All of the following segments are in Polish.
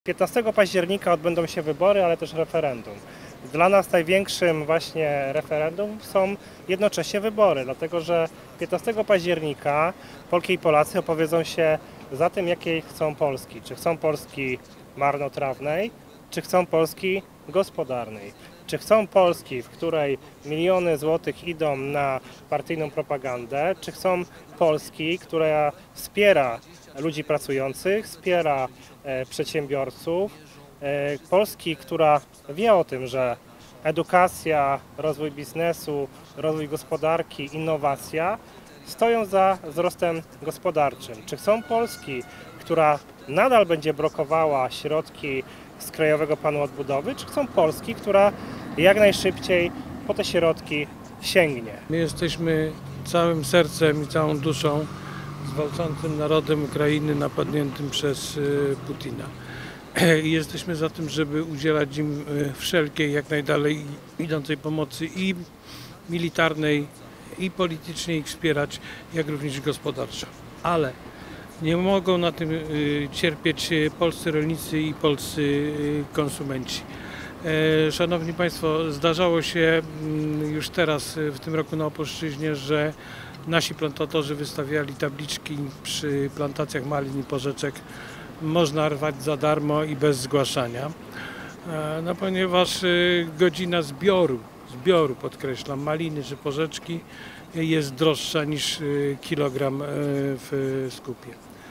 15 października odbędą się wybory, ale też referendum. Dla nas największym właśnie referendum są jednocześnie wybory, dlatego że 15 października Polki i Polacy opowiedzą się za tym, jakiej chcą Polski. Czy chcą Polski marnotrawnej, czy chcą Polski gospodarnej. Czy chcą Polski, w której miliony złotych idą na partyjną propagandę, czy chcą Polski, która wspiera ludzi pracujących, wspiera przedsiębiorców, Polski, która wie o tym, że edukacja, rozwój biznesu, rozwój gospodarki, innowacja stoją za wzrostem gospodarczym. Czy chcą Polski, która nadal będzie blokowała środki z Krajowego Planu Odbudowy, czy chcą Polski, która jak najszybciej po te środki sięgnie? My jesteśmy całym sercem i całą duszą z walczącym narodem Ukrainy napadniętym przez Putina. I jesteśmy za tym, żeby udzielać im wszelkiej, jak najdalej idącej pomocy i militarnej, i politycznie ich wspierać, jak również gospodarczo. Ale nie mogą na tym cierpieć polscy rolnicy i polscy konsumenci. Szanowni Państwo, zdarzało się już teraz w tym roku na Opolszczyźnie, że nasi plantatorzy wystawiali tabliczki przy plantacjach malin i porzeczek. Można rwać za darmo i bez zgłaszania, no ponieważ godzina zbioru, podkreślam, maliny czy porzeczki jest droższa niż kilogram w skupie.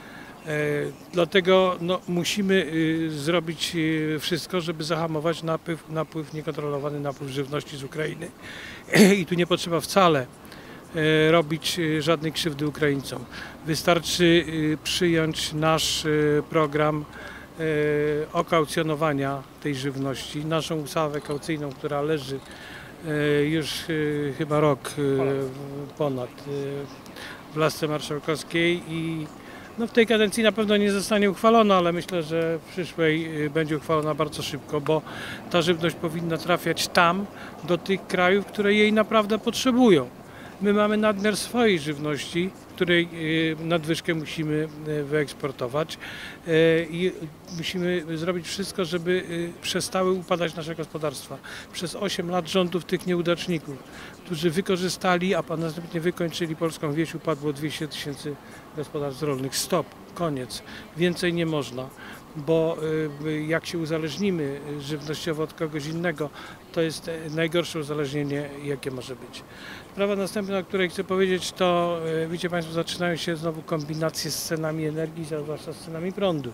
Dlatego musimy zrobić wszystko, żeby zahamować niekontrolowany napływ żywności z Ukrainy. I tu nie potrzeba wcale robić żadnej krzywdy Ukraińcom. Wystarczy przyjąć nasz program okaucjonowania tej żywności, naszą ustawę kaucyjną, która leży już chyba rok ponad w lasce marszałkowskiej i w tej kadencji na pewno nie zostanie uchwalona, ale myślę, że w przyszłej będzie uchwalona bardzo szybko, bo ta żywność powinna trafiać tam, do tych krajów, które jej naprawdę potrzebują. My mamy nadmiar swojej żywności, której nadwyżkę musimy wyeksportować i musimy zrobić wszystko, żeby przestały upadać nasze gospodarstwa. Przez 8 lat rządów tych nieudaczników, którzy wykorzystali, a następnie wykończyli polską wieś, upadło 200 000 gospodarstw rolnych. Stop, koniec. Więcej nie można, bo jak się uzależnimy żywnościowo od kogoś innego, to jest najgorsze uzależnienie, jakie może być. Sprawa następna, o której chcę powiedzieć, to widzicie Państwo, zaczynają się znowu kombinacje z cenami energii, zwłaszcza z cenami prądu.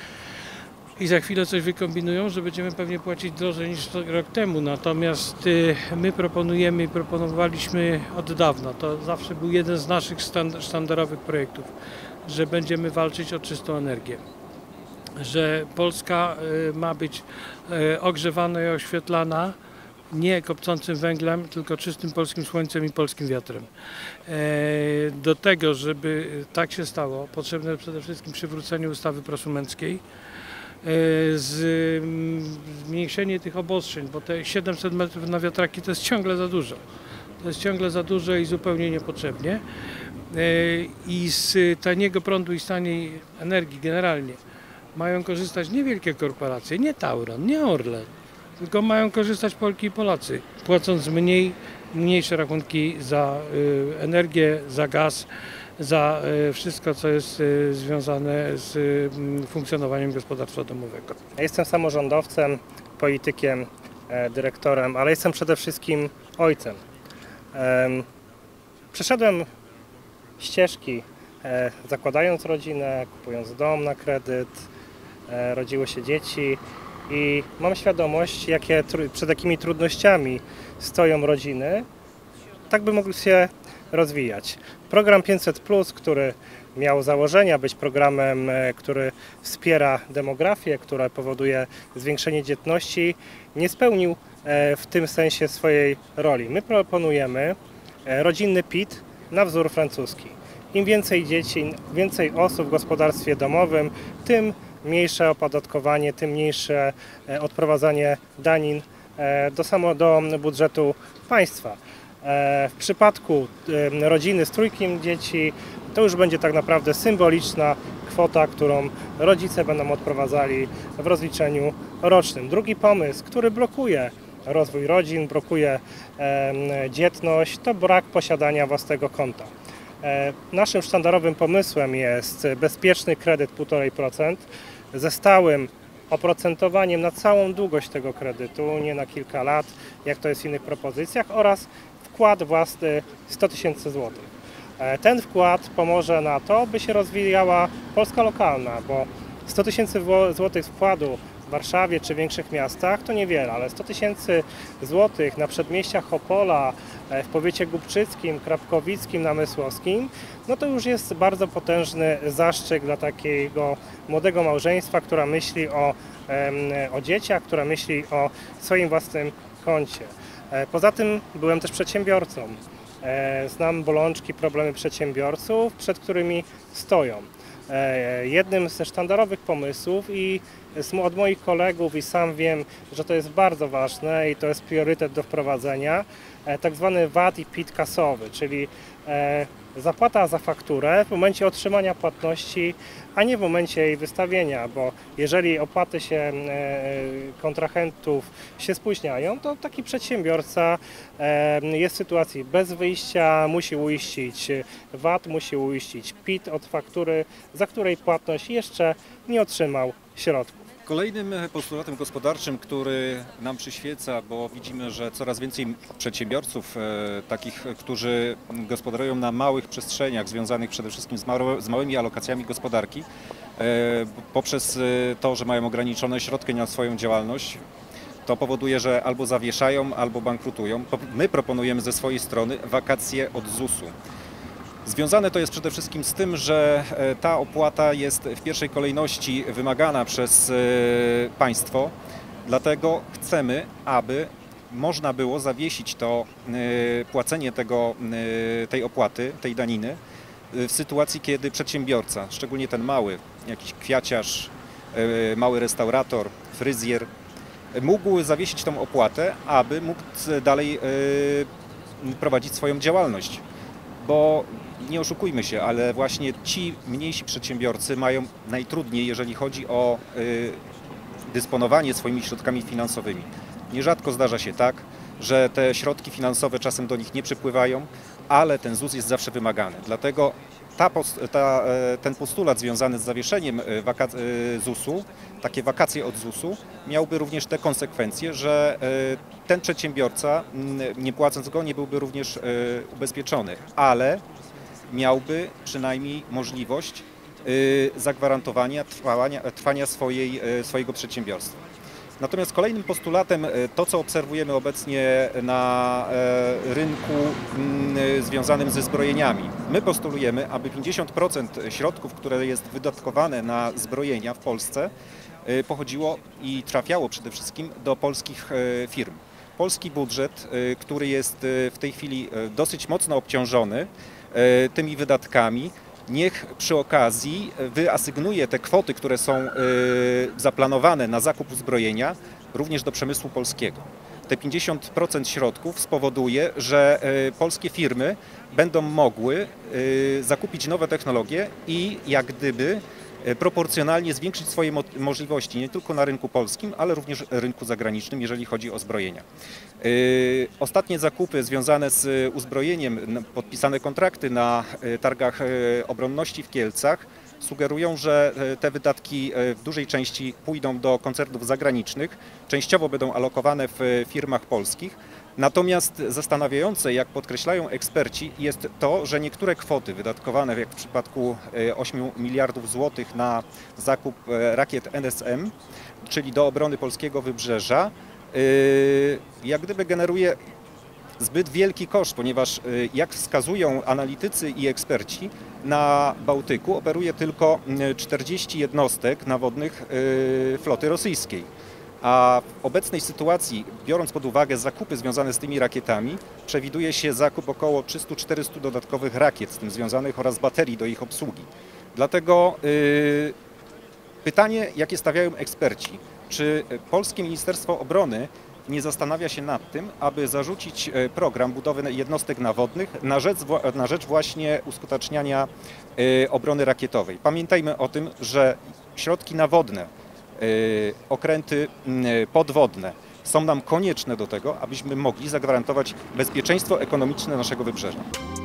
I za chwilę coś wykombinują, że będziemy pewnie płacić drożej niż rok temu. Natomiast my proponujemy i proponowaliśmy od dawna, to zawsze był jeden z naszych sztandarowych projektów, że będziemy walczyć o czystą energię. Że Polska ma być ogrzewana i oświetlana nie kopcącym węglem, tylko czystym polskim słońcem i polskim wiatrem. Do tego, żeby tak się stało, potrzebne przede wszystkim przywrócenie ustawy prosumenckiej, zmniejszenie tych obostrzeń, bo te 700 metrów na wiatraki to jest ciągle za dużo. To jest ciągle za dużo i zupełnie niepotrzebnie. I z taniego prądu i z taniej energii generalnie mają korzystać nie wielkie korporacje, nie Tauron, nie Orlen, tylko mają korzystać Polki i Polacy, płacąc mniejsze rachunki za energię, za gaz, za wszystko, co jest związane z funkcjonowaniem gospodarstwa domowego. Ja jestem samorządowcem, politykiem, dyrektorem, ale jestem przede wszystkim ojcem. Przeszedłem ścieżki, zakładając rodzinę, kupując dom na kredyt, rodziły się dzieci i mam świadomość, przed jakimi trudnościami stoją rodziny, tak by mogły się rozwijać. Program 500+, który miał założenia być programem, który wspiera demografię, który powoduje zwiększenie dzietności, nie spełnił w tym sensie swojej roli. My proponujemy rodzinny PIT na wzór francuski. Im więcej dzieci, więcej osób w gospodarstwie domowym, tym mniejsze opodatkowanie, tym mniejsze odprowadzanie danin do budżetu państwa. W przypadku rodziny z trójkiem dzieci to już będzie tak naprawdę symboliczna kwota, którą rodzice będą odprowadzali w rozliczeniu rocznym. Drugi pomysł, który blokuje rozwój rodzin, blokuje dzietność, to brak posiadania własnego konta. Naszym sztandarowym pomysłem jest bezpieczny kredyt 1,5% ze stałym oprocentowaniem na całą długość tego kredytu, nie na kilka lat, jak to jest w innych propozycjach, oraz wkład własny 100 000 złotych. Ten wkład pomoże na to, by się rozwijała Polska lokalna, bo 100 000 złotych wkładu w Warszawie czy większych miastach to niewiele, ale 100 000 złotych na przedmieściach Opola, w powiecie głubczyckim, krapkowickim, namysłowskim, no to już jest bardzo potężny zastrzyk dla takiego młodego małżeństwa, która myśli o dzieciach, która myśli o swoim własnym koncie. Poza tym byłem też przedsiębiorcą. Znam bolączki, problemy przedsiębiorców, przed którymi stoją. Jednym ze sztandarowych pomysłów i od moich kolegów i sam wiem, że to jest bardzo ważne i to jest priorytet do wprowadzenia, tak zwany VAT i PIT kasowy, czyli zapłata za fakturę w momencie otrzymania płatności, a nie w momencie jej wystawienia, bo jeżeli opłaty kontrahentów się spóźniają, to taki przedsiębiorca jest w sytuacji bez wyjścia, musi uiścić VAT, musi uiścić PIT od faktury, za której płatność jeszcze nie otrzymał środków. Kolejnym postulatem gospodarczym, który nam przyświeca, bo widzimy, że coraz więcej przedsiębiorców, takich, którzy gospodarują na małych przestrzeniach, związanych przede wszystkim z małymi alokacjami gospodarki, poprzez to, że mają ograniczone środki na swoją działalność, to powoduje, że albo zawieszają, albo bankrutują. My proponujemy ze swojej strony wakacje od ZUS-u. Związane to jest przede wszystkim z tym, że ta opłata jest w pierwszej kolejności wymagana przez państwo, dlatego chcemy, aby można było zawiesić to płacenie tej opłaty, tej daniny w sytuacji, kiedy przedsiębiorca, szczególnie ten mały, jakiś kwiaciarz, mały restaurator, fryzjer, mógł zawiesić tą opłatę, aby mógł dalej prowadzić swoją działalność. Bo nie oszukujmy się, ale właśnie ci mniejsi przedsiębiorcy mają najtrudniej, jeżeli chodzi o dysponowanie swoimi środkami finansowymi. Nierzadko zdarza się tak, że te środki finansowe czasem do nich nie przypływają, ale ten ZUS jest zawsze wymagany. Dlatego ten postulat związany z zawieszeniem ZUS-u, takie wakacje od ZUS-u, miałby również te konsekwencje, że ten przedsiębiorca, nie płacąc go, nie byłby również ubezpieczony, ale miałby przynajmniej możliwość zagwarantowania trwania swojego przedsiębiorstwa. Natomiast kolejnym postulatem, to co obserwujemy obecnie na rynku związanym ze zbrojeniami. My postulujemy, aby 50% środków, które jest wydatkowane na zbrojenia w Polsce, pochodziło i trafiało przede wszystkim do polskich firm. Polski budżet, który jest w tej chwili dosyć mocno obciążony tymi wydatkami, niech przy okazji wyasygnuje te kwoty, które są zaplanowane na zakup uzbrojenia, również do przemysłu polskiego. Te 50% środków spowoduje, że polskie firmy będą mogły zakupić nowe technologie i jak gdyby proporcjonalnie zwiększyć swoje możliwości nie tylko na rynku polskim, ale również rynku zagranicznym, jeżeli chodzi o zbrojenia. Ostatnie zakupy związane z uzbrojeniem, podpisane kontrakty na targach obronności w Kielcach sugerują, że te wydatki w dużej części pójdą do koncernów zagranicznych, częściowo będą alokowane w firmach polskich. Natomiast zastanawiające, jak podkreślają eksperci, jest to, że niektóre kwoty wydatkowane, jak w przypadku 8 miliardów złotych na zakup rakiet NSM, czyli do obrony polskiego wybrzeża, jak gdyby generuje zbyt wielki koszt, ponieważ jak wskazują analitycy i eksperci, na Bałtyku operuje tylko 40 jednostek nawodnych floty rosyjskiej. A w obecnej sytuacji, biorąc pod uwagę zakupy związane z tymi rakietami, przewiduje się zakup około 300-400 dodatkowych rakiet z tym związanych oraz baterii do ich obsługi. Dlatego pytanie, jakie stawiają eksperci, czy polskie Ministerstwo Obrony nie zastanawia się nad tym, aby zarzucić program budowy jednostek nawodnych na rzecz właśnie uskuteczniania obrony rakietowej. Pamiętajmy o tym, że środki nawodne, okręty podwodne są nam konieczne do tego, abyśmy mogli zagwarantować bezpieczeństwo ekonomiczne naszego wybrzeża.